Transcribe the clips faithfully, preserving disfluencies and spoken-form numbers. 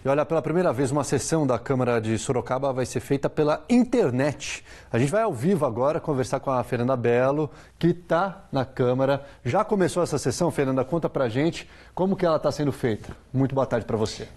E olha, pela primeira vez uma sessão da Câmara de Sorocaba vai ser feita pela internet. A gente vai ao vivo agora conversar com a Fernanda Belo, que está na Câmara. Já começou essa sessão, Fernanda? Conta pra gente como que ela está sendo feita. Muito boa tarde para você.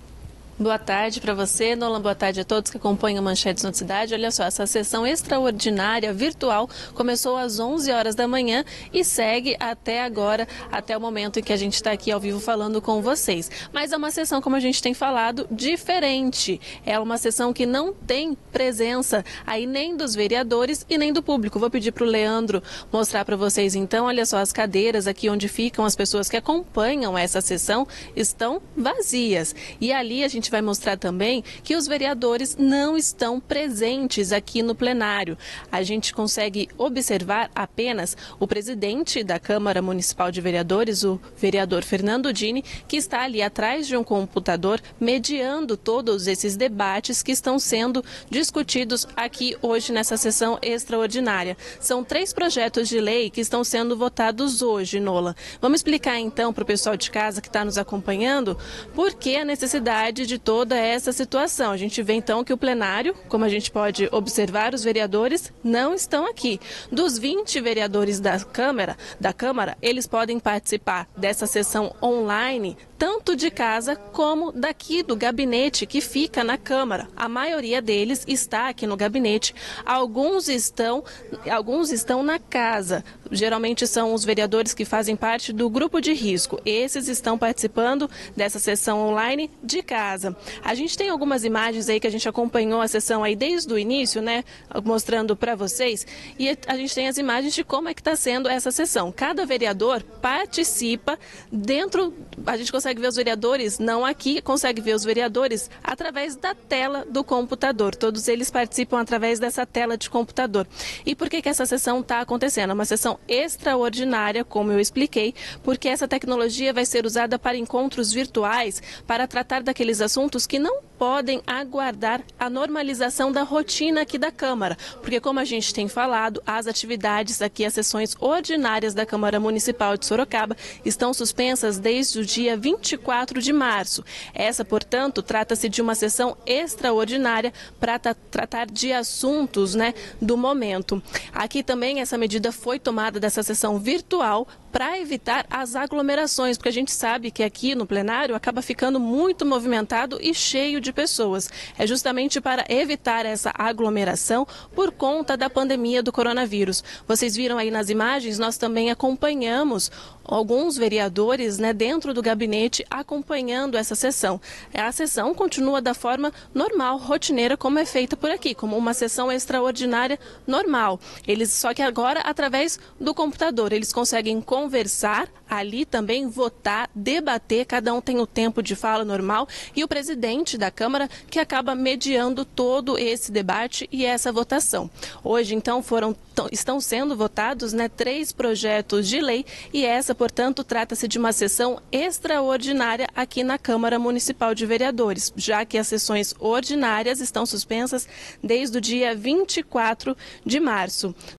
Boa tarde para você, Nolan. Boa tarde a todos que acompanham Manchetes na Cidade. Olha só, essa sessão extraordinária virtual começou às onze horas da manhã e segue até agora, até o momento em que a gente está aqui ao vivo falando com vocês. Mas é uma sessão, como a gente tem falado, diferente. É uma sessão que não tem presença aí nem dos vereadores e nem do público. Vou pedir para o Leandro mostrar para vocês então. Olha só, as cadeiras aqui onde ficam as pessoas que acompanham essa sessão estão vazias. E ali a gente vai mostrar também que os vereadores não estão presentes aqui no plenário. A gente consegue observar apenas o presidente da Câmara Municipal de Vereadores, o vereador Fernando Dini, que está ali atrás de um computador mediando todos esses debates que estão sendo discutidos aqui hoje nessa sessão extraordinária. São três projetos de lei que estão sendo votados hoje, Nola. Vamos explicar então para o pessoal de casa que está nos acompanhando por que a necessidade de toda essa situação. A gente vê então que o plenário, como a gente pode observar, os vereadores não estão aqui. Dos vinte vereadores da Câmara, da Câmara, eles podem participar dessa sessão online, tanto de casa como daqui do gabinete que fica na Câmara. A maioria deles está aqui no gabinete. Alguns estão, alguns estão na casa. Geralmente são os vereadores que fazem parte do grupo de risco. Esses estão participando dessa sessão online de casa. A gente tem algumas imagens aí que a gente acompanhou a sessão aí desde o início, né? Mostrando para vocês. E a gente tem as imagens de como é que está sendo essa sessão. Cada vereador participa dentro. A gente consegue ver os vereadores, não aqui, consegue ver os vereadores através da tela do computador. Todos eles participam através dessa tela de computador. E por que que essa sessão está acontecendo? É uma sessão extraordinária, como eu expliquei, porque essa tecnologia vai ser usada para encontros virtuais, para tratar daqueles assuntos que não podem aguardar a normalização da rotina aqui da Câmara, porque como a gente tem falado, as atividades aqui, as sessões ordinárias da Câmara Municipal de Sorocaba estão suspensas desde o dia vinte e quatro de março. Essa, portanto, trata-se de uma sessão extraordinária para tratar de assuntos, né, do momento. Aqui também essa medida foi tomada dessa sessão virtual para evitar as aglomerações, porque a gente sabe que aqui no plenário acaba ficando muito movimentado e cheio de pessoas. É justamente para evitar essa aglomeração por conta da pandemia do coronavírus. Vocês viram aí nas imagens, nós também acompanhamos alguns vereadores, né, dentro do gabinete acompanhando essa sessão. A sessão continua da forma normal, rotineira, como é feita por aqui, como uma sessão extraordinária normal. Eles, só que agora através do computador, eles conseguem conversar ali também, votar, debater, cada um tem o tempo de fala normal e o presidente da Câmara que acaba mediando todo esse debate e essa votação. Hoje, então, foram estão sendo votados, né, três projetos de lei e essa, portanto, trata-se de uma sessão extraordinária aqui na Câmara Municipal de Vereadores, já que as sessões ordinárias estão suspensas desde o dia vinte e quatro de março.